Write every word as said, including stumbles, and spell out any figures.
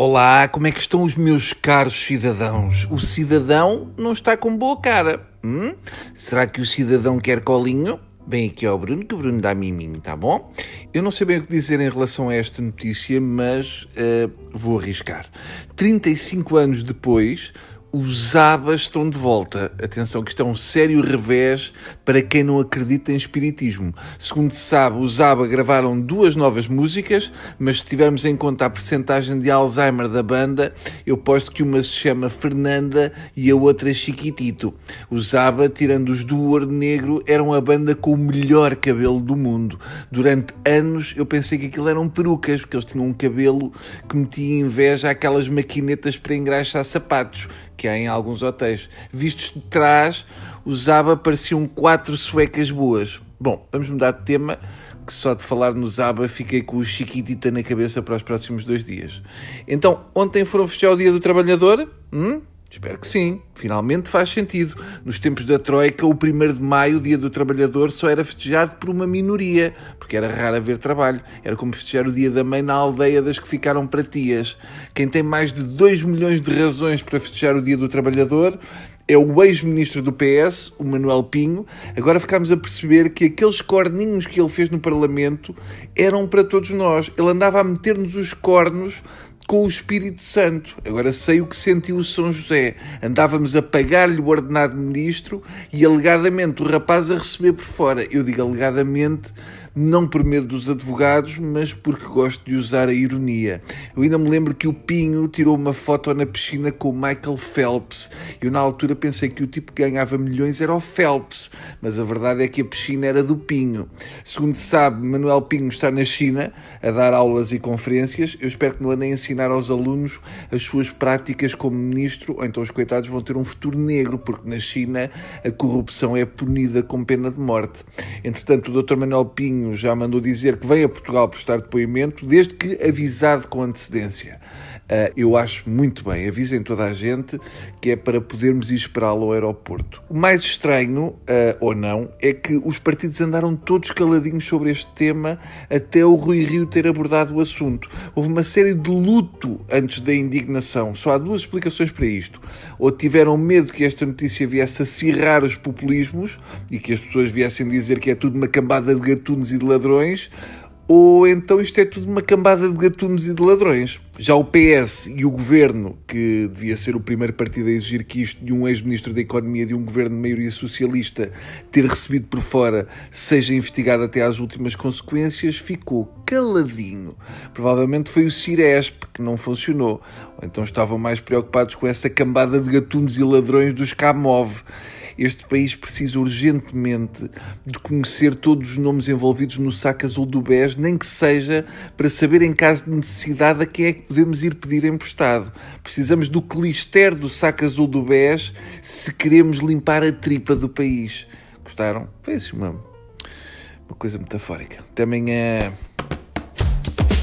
Olá, como é que estão os meus caros cidadãos? O cidadão não está com boa cara. Hum? Será que o cidadão quer colinho? Vem aqui ao Bruno, que o Bruno dá miminho, tá bom? Eu não sei bem o que dizer em relação a esta notícia, mas uh, vou arriscar. trinta e cinco anos depois, os ABBA estão de volta. Atenção, que isto é um sério revés para quem não acredita em espiritismo. Segundo se sabe, os ABBA gravaram duas novas músicas, mas se tivermos em conta a percentagem de Alzheimer da banda, eu posto que uma se chama Fernanda e a outra Chiquitito. Os ABBA, tirando os do Ouro Negro, eram a banda com o melhor cabelo do mundo. Durante anos eu pensei que aquilo eram perucas, porque eles tinham um cabelo que metia inveja àquelas maquinetas para engraxar sapatos que há em alguns hotéis. Vistos de trás, os ABBA pareciam quatro suecas boas. Bom, vamos mudar de tema, que só de falar nos ABBA fiquei com o Chiquitita na cabeça para os próximos dois dias. Então, ontem foram festejar o Dia do Trabalhador? Hum? Espero que sim. Finalmente faz sentido. Nos tempos da Troika, o primeiro de maio, o Dia do Trabalhador, só era festejado por uma minoria, porque era raro haver trabalho. Era como festejar o Dia da Mãe na aldeia das que ficaram para tias. Quem tem mais de dois milhões de razões para festejar o Dia do Trabalhador é o ex-ministro do P S, o Manuel Pinho. Agora ficámos a perceber que aqueles corninhos que ele fez no Parlamento eram para todos nós. Ele andava a meter-nos os cornos com o Espírito Santo. Agora sei o que sentiu o São José. Andávamos a pagar-lhe o ordenado ministro e alegadamente o rapaz a receber por fora. Eu digo alegadamente, não por medo dos advogados, mas porque gosto de usar a ironia. Eu ainda me lembro que o Pinho tirou uma foto na piscina com o Michael Phelps. Eu na altura pensei que o tipo que ganhava milhões era o Phelps, mas a verdade é que a piscina era do Pinho. Segundo se sabe, Manuel Pinho está na China a dar aulas e conferências. Eu espero que não andem a ensinar aos alunos as suas práticas como ministro, ou então os coitados vão ter um futuro negro, porque na China a corrupção é punida com pena de morte. Entretanto, o doutor Manuel Pinho já mandou dizer que vem a Portugal prestar depoimento, desde que avisado com antecedência. Uh, eu acho muito bem, avisem toda a gente, que é para podermos ir esperá-lo ao aeroporto. O mais estranho, uh, ou não, é que os partidos andaram todos caladinhos sobre este tema até o Rui Rio ter abordado o assunto. Houve uma série de luto antes da indignação. Só há duas explicações para isto. Ou tiveram medo que esta notícia viesse a acirrar os populismos e que as pessoas viessem dizer que é tudo uma cambada de gatunos e de ladrões, ou então isto é tudo uma cambada de gatunos e de ladrões. Já o P S e o Governo, que devia ser o primeiro partido a exigir que isto de um ex-ministro da Economia de um governo de maioria socialista ter recebido por fora seja investigado até às últimas consequências, ficou caladinho. Provavelmente foi o Ciresp que não funcionou. Ou então estavam mais preocupados com essa cambada de gatunos e ladrões dos Camov. Este país precisa urgentemente de conhecer todos os nomes envolvidos no saco azul do B E S, nem que seja para saber, em caso de necessidade, a quem é que podemos ir pedir emprestado. Precisamos do clister do saco azul do B E S se queremos limpar a tripa do país. Gostaram? Foi assim uma, uma coisa metafórica. Até amanhã.